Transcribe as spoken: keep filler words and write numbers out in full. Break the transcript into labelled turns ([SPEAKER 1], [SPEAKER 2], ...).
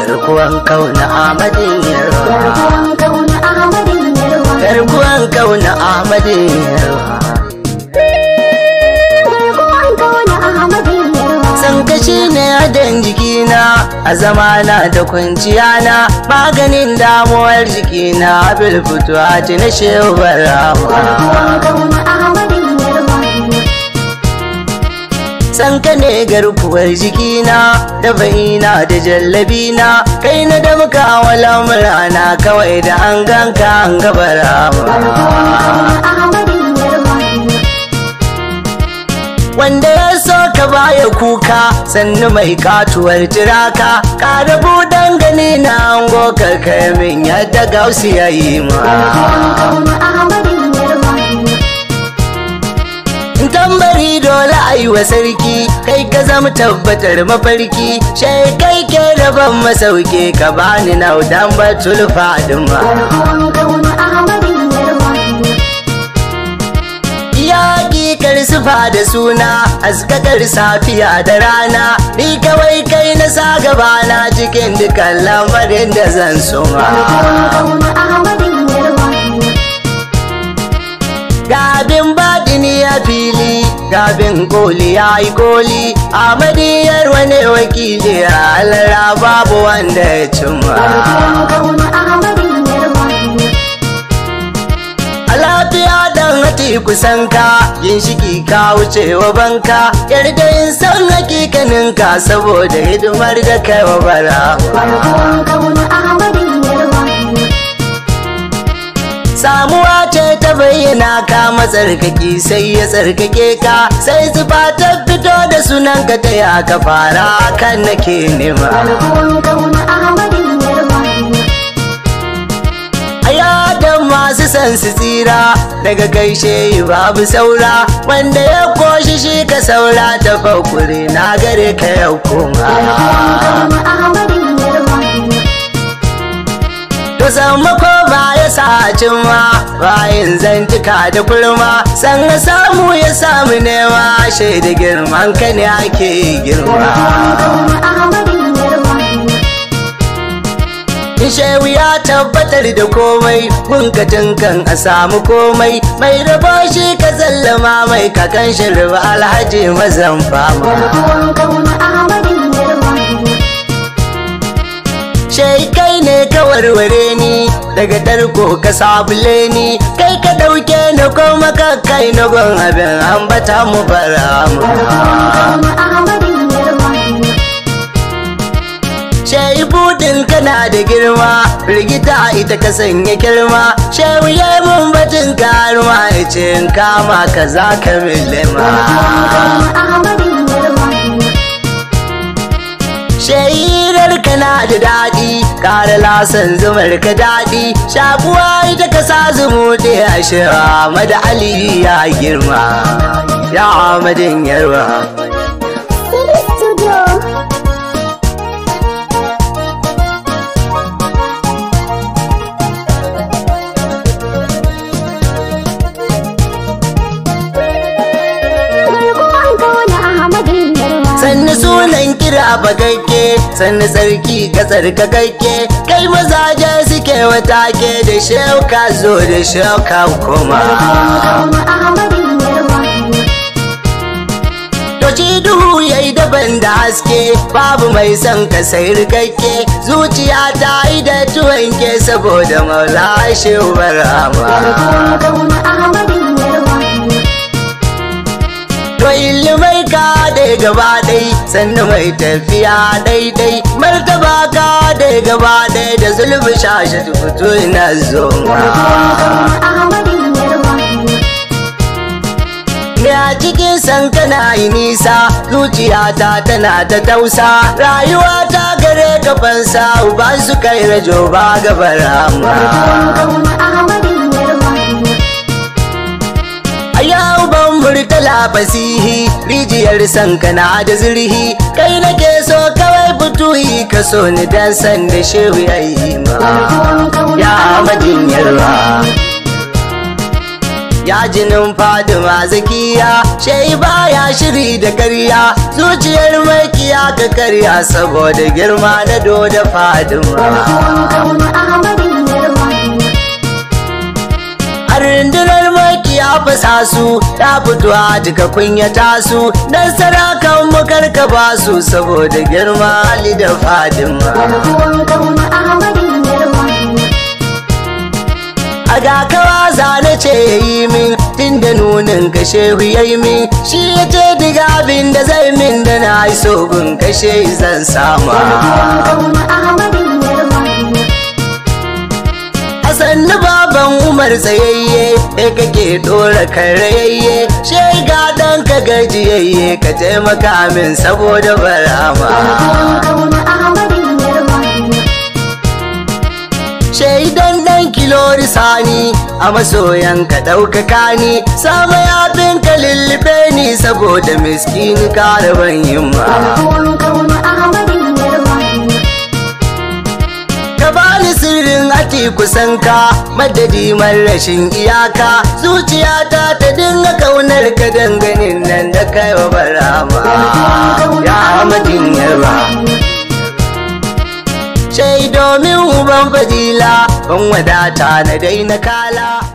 [SPEAKER 1] garkuwan kauna Ahmadin yarwa,
[SPEAKER 2] garkuwan kauna Ahmadin yarwa,
[SPEAKER 1] garkuwan kauna Ahmadin yarwa. San kashi ne adan jikina a zamana da kwanciyana, maganin damuwar jikina bil fituwati na shehu barama. San ka ne garkuwar jikina da baina da jallabina, kai na da muka wala murana kawai da an ganka an gabarama. Wanda ya so ka baya kuka sannu mai katuwar tiraka, ka rabu dangane na ango ka kai min yadda gausi ya yi ma. Tambari dole a yi wa sarki, kai ka zama tabbatar mafarki, shai kai ke daban masauke ka bani naudan batul fadima. Sufa da suna askakar safiya da rana, ni kawai kai na sa gabana cikin dukan lamarin da zan soma. Gabin baɗini ya fili, gabin koli ya yi koli, Ahmadiyar wani wakili a alara babu wanda ya cimma. Lafiya dan hati kusan ka, yin shiki ka wuce wa banka, yarda yin san hakikanin ka saboda hidimar da kai wa bara. Samuwa ce ta bayyana ka matsarkaki sai ya tsarkake ka, sai zuba ta fito da sunan ka ta ya ka fara kan nake nema. Masu san su tsira daga gaishe babu saura, wanda ya koshi shi ka saura ta fakuri na gare ka yau kuma. To samu ko ba ya sa cimma bayan zantuka da kurma, san samu ya samu nema shaida girman ka ne ake girma. Shehu ya tabbatar da komai, bunkatin kan a samu komai, mai rabo shi ka sallama mai kakan shirba alhaji mazan fama. Shehi kai ne ka warware ni daga tarko ka sabule ni, kai ka ɗauke ni kuma ka kai na gon abin ambata mu bara mu. Shehi budin kana da girma, rigita ita ka sanya girma, shehu ya yi mun batun karma, ya ce in kama ka za ka milima. Shehirar kana da daɗi, ƙara lasan zumar ka daɗi, shakuwa ita ka sa zumuɗe a shewa mada Aliyu ya girma, ya Ahmadin yarwa. Sannu sunan kira bagakke, sannu sarki ka tsarkakakke, kai mazaje suke watake da shauka zo da shauka kuma. Toci duhu yayi daban da haske, babu mai son ka sai rikakke, zuciya ta yi da tuwanke saboda maula shehu barama. To ilimai ka da gaba ɗai, sannu mai tafiya daidai, martaba ka da gaba ɗai da zulmi shashi fito ina zoma. Ne a cikin san kana yi nisa, zuciyata tana ta tausa, rayuwa ta gare ka fansa, uban su kai rajo ba gabarama. Yau ban murtala fasihi, rijiyar san kana da zurhi, kai nake so kawai fituhi, ka so ni dan san da shehu ya yi ma. Ya Ahmadin yarwa, ya jinin Fadima zakiya, shehi baya shiri yi da karya zuciyar makiya ka karya saboda girma na doda fadima a rundunar makiya fasa su ta fito a jika kunyata su dan sarakan mu karkaba su saboda girma Ali da fadima a ga kawa zane ce ya yi min tun da nunin ka shehu ya yi min shi ya ce diga abin da zai min da na yi sogun kashe zan sama a sannu baban umar tsayayye e kake dora karayayye shehi ga dan ka gajiyayye ka taimaka min saboda barama shaidan dan kilori sani a masoyan ka ɗaukaka ni sama yafin ka lullube ni saboda miskini karaban yamma ka bani sirrin ati kusan ka madadi rashin iyaka zuciyata ta dinga kaunar ka danganin nan da kai wa barama ya Ahmadin yarwa shai domin uban fadila ban wadata na daina kala